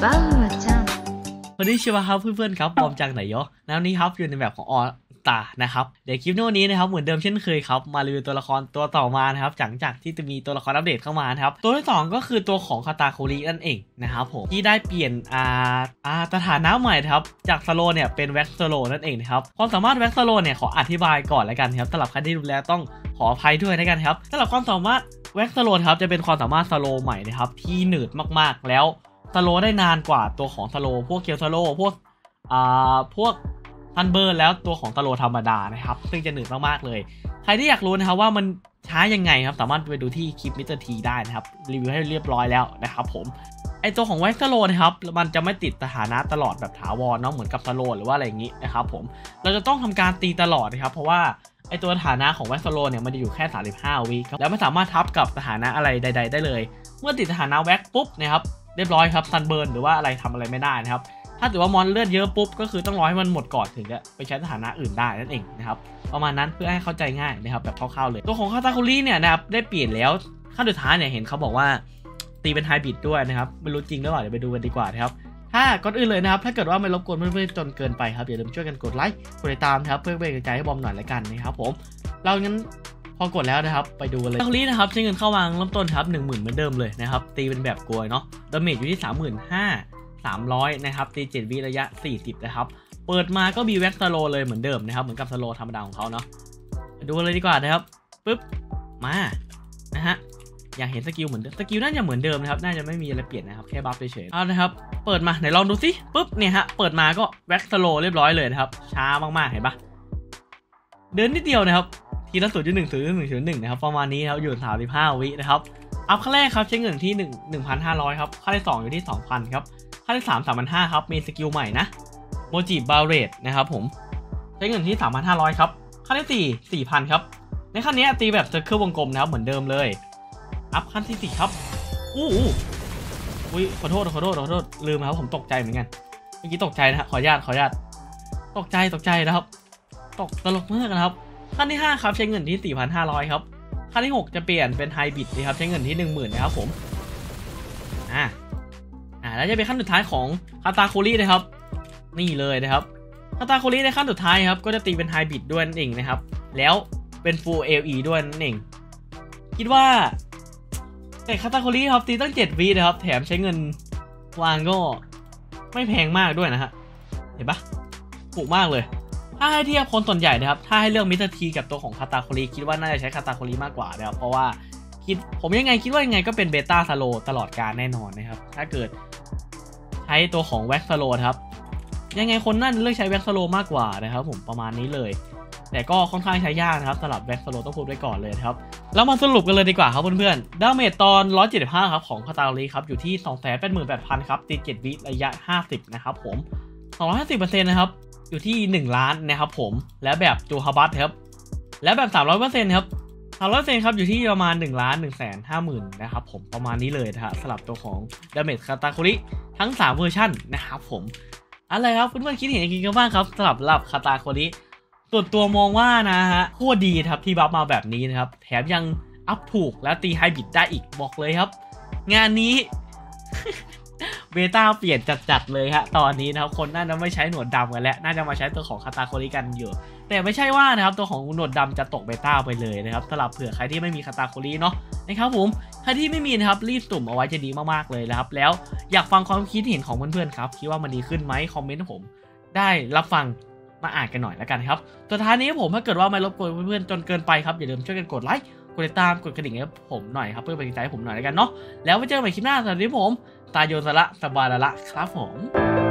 バウアちゃんวันนี้ชิวะครับเพื่อนๆครับบอมจากไหนยะแล้วนี้ครับอยู่ในแบบของออตานะครับเดี๋ยวคลิปนี้นะครับเหมือนเดิมเช่นเคยครับมารีวิวตัวละครตัวต่อมานะครับหลังจากที่จะมีตัวละครอัปเดตเข้ามานะครับตัวที่2ก็คือตัวของคาตาคุรินั่นเองนะครับผมที่ได้เปลี่ยนสถานะใหม่ครับจากสโลเนี่ยเป็นแว็กสโลนั่นเองนะครับความสามารถแว็กสโลเนี่ยขออธิบายก่อนแล้วกันครับสำหรับใครที่ดูแลต้องขออภัยด้วยนะกันครับสำหรับความสามารถแว็กสโลครับจะเป็นความสามารถสโลใหม่นะครับที่หนืดมากๆแล้วสโลได้นานกว่าตัวของสโลพวกเกียวสโลพวกทันเบิร์นแล้วตัวของตะโลธรรมดานะครับซึ่งจะหนืดมากๆเลยใครที่อยากรู้นะครับว่ามันช้ายังไงครับสามารถไปดูที่คลิปมิสเตอร์ทีได้นะครับรีวิวให้เรียบร้อยแล้วนะครับผมไอตัวของแว็กซ์โลนะครับมันจะไม่ติดสถานะตลอดแบบถาวรเนาะเหมือนกับตะโลหรือว่าอะไรอย่างนี้นะครับผมเราจะต้องทำการตีตลอดนะครับเพราะว่าไอตัวสถานะของแว็กซ์โลเนี่ยมันจะอยู่แค่35วิครับแล้วไม่สามารถทับกับสถานะอะไรใดๆได้เลยเมื่อติดสถานะแว็กปุ๊บนะครับเรียบร้อยครับซันเบิร์นหรือว่าอะไรทำอะไรไม่ได้นะครับถ้าถือว่ามอนเลือดเยอะปุ๊บก็คือต้องรอให้มันหมดก่อนถึงจะไปใช้สถานะอื่นได้นั่นเองนะครับประมาณนั้นเพื่อให้เข้าใจง่ายนะครับแบบคร่าวๆเลยตัวของคาตาคุริเนี่ยนะครับได้เปลี่ยนแล้วขั้นสุดท้ายเนี่ยเห็นเขาบอกว่าตีเป็นไฮบริดด้วยนะครับไม่รู้จริงหรือเปล่าเดี๋ยวไปดูกันดีกว่านะครับถ้าก่อนอื่นเลยนะครับถ้าเกิดว่าไม่รบกวนเพื่อนๆจนเกินไปครับอย่าลืมช่วยกันกดไลค์กดติดตามนะครับเพื่อเป็นกำลังใจให้บอมหน่อยละกันนะครับผมเรางั้นพอกดแล้วนะครับไปดูกันเลยคาตาคุรินะครับใช้เงินเข้าวางเริ่มต้นครับ 10,000 เหมือนเดิมเลยนะครับตีเป็นแบบกลวยเนาะดาเมจอยู่ที่ 35,300 นะครับตี7วิระยะ40นะครับเปิดมาก็มีแว็กสโลเลยเหมือนเดิมนะครับเหมือนกับสโลธรรมดาของเขาเนาะดูเลยดีกว่านะครับปึ๊บมานะฮะอยากเห็นสกิลเหมือนเดิมสกิลน่าจะเหมือนเดิมนะครับน่าจะไม่มีอะไรเปลี่ยนนะครับแค่บัฟเฉยๆเอานะครับเปิดมาไหนลองดูสิปึ๊บเนี่ยฮะเปิดมาก็แว็กสโลเรียบร้อยเลยนะครับช้ามากๆเห็นปะเดินนิดเดียวนะครับทีละ0.1 0.1 นะครับประมาณนี้ครับอยู่35วินะครับอัพขั้นแรกครับใช้เงินที่ 1,500 ครับขั้นที่2อยู่ที่ 2,000 ครับขั้นที่3 3,500 ครับมีสกิลใหม่นะโมจิบาเรตนะครับผมใช้เงินที่ 3,500 ครับขั้นที่4 4,000 ครับในขั้นนี้ตีแบบเซอร์เคิลวงกลมนะครับเหมือนเดิมเลยอัพขั้นที่4ครับอุ้ยขอโทษลืมครับผมตกใจเหมือนกันเมื่อกี้ตกใจนะฮะขออนุญาตตกใจนะครับตลกมากนะครับขั้นที่5ครับใช้เงินที่ 4,500 ครับขั้นที่6จะเปลี่ยนเป็นไฮบริดนะครับใช้เงินที่ 10,000 นะครับผมแล้วจะเป็นขั้นสุดท้ายของคาตาคุรินะครับนี่เลยนะครับคาตาคุริในขั้นสุดท้ายครับก็จะตีเป็นไฮบริดด้วยนั่นเองนะครับแล้วเป็น Full LE ด้วยนั่นเองคิดว่าแต่คาตาคุริครับตีตั้ง7วินะครับแถมใช้เงินวางก็ไม่แพงมากด้วยนะฮะเห็นปะถูกมากเลยถ้าให้เทียบคนส่วนใหญ่นะครับถ้าให้เลือกมิสเตอร์ทีกับตัวของคาตาคุริคิดว่าน่าจะใช้คาตาคุริมากกว่านะครับเพราะว่าผมคิดว่ายังไงก็เป็นเบต้าสโลตลอดการแน่นอนนะครับถ้าเกิดใช้ตัวของแว็กสโลครับยังไงคนนั่นเลือกใช้แว็กสโลมากกว่านะครับผมประมาณนี้เลยแต่ก็ค่อนข้างใช้ยากนะครับสำหรับแว็กสโลต้องพูดไว้ก่อนเลยครับแล้วมาสรุปกันเลยดีกว่าครับเพื่อนๆดาเมจตอน175ครับของคาตาคุริครับอยู่ที่ 288,000 ครับตี7วิระยะ50นะครับผม 250% นะครับอยู่ที่1ล้านนะครับผมและแบบจูฮาบัตครับและแบบ 300% ครับ300% ครับอยู่ที่ประมาณ1,150,000 นะครับผมประมาณนี้เลยนะฮะสำหรับตัวของดาเมจคาตาคุริทั้ง3เวอร์ชันนะครับผมอะไรครับเพื่อนๆคิดเห็นยังไงกันบ้างครับสำหรับคาตาคุริส่วนตัวมองว่านะฮะโคตรดีครับที่บัฟมาแบบนี้นะครับแถมยังอัพถูกและตีไฮบริดได้อีกบอกเลยครับงานนี้ เบต้าเปลี่ยนจัดเลยฮะตอนนี้นะครับคนน่าจะไม่ใช้หนวดดำกันแล้วน่าจะมาใช้ตัวของคาตาคุริกันอยู่แต่ไม่ใช่ว่านะครับตัวของหนวดดำจะตกเบต้าไปเลยนะครับสำหรับเผื่อใครที่ไม่มีคาตาคุริเนาะนะครับผมใครที่ไม่มีนะครับรีบตุ่มเอาไว้จะดีมากๆเลยนะครับแล้วอยากฟังความคิดเห็นของเพื่อนๆครับคิดว่ามันดีขึ้นไหมคอมเมนต์ผมได้รับฟังมาอ่านกันหน่อยแล้วกันครับสุดท้ายนี้ผมถ้าเกิดว่าไม่รบกวนเพื่อนๆจนเกินไปครับอย่าลืมช่วยกันกดไลค์กดติดตามกดกระดิ่งให้ผมหน่อยครับเพื่อเป็นกำลังใจให้ผมหน่อยแล้วกันเนาะแล้วไว้เจอกันใหม่คลิปหน้าสำหรับที่ผมตาโยนสละสบายละครับผม